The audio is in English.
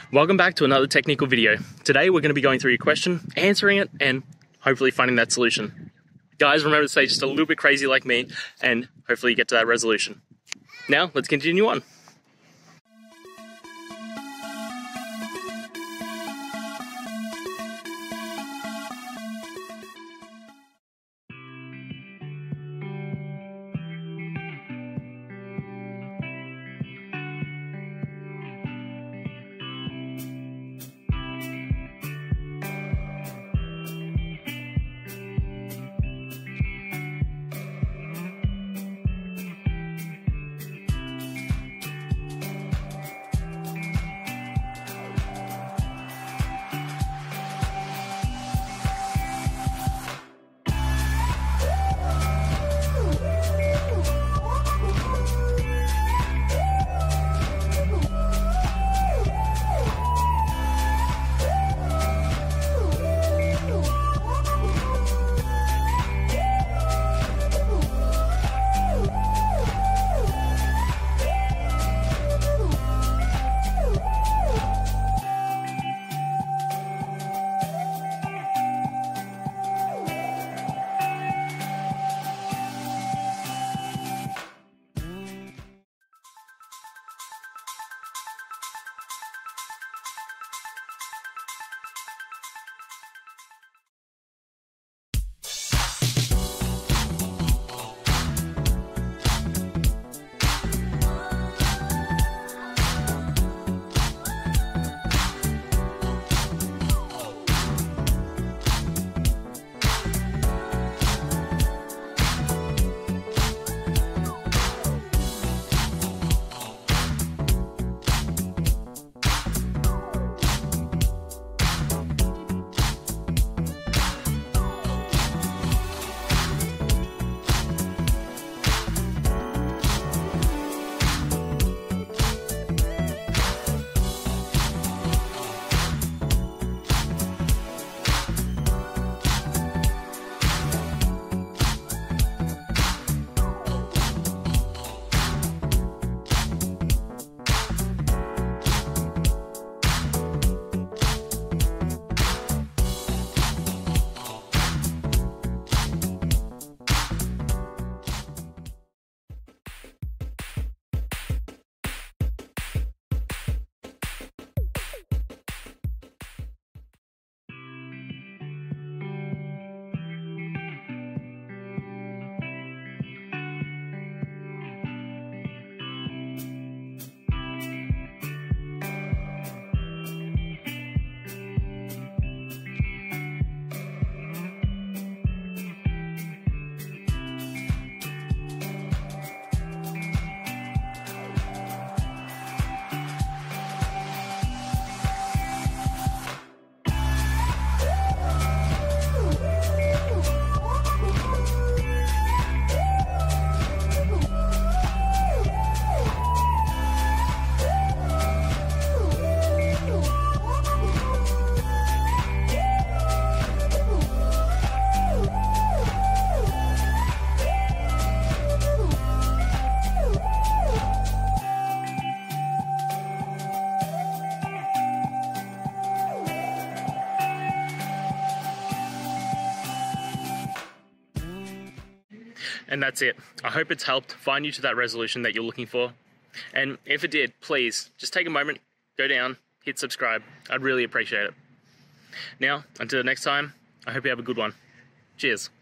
Welcome back to another technical video. Today we're going to be going through your question, answering it, and hopefully finding that solution. Guys, remember to stay just a little bit crazy like me, and hopefully you get to that resolution. Now, let's continue on. And that's it. I hope it's helped find you to that resolution that you're looking for. And if it did, please just take a moment, go down, hit subscribe. I'd really appreciate it. Now, until next time, I hope you have a good one. Cheers.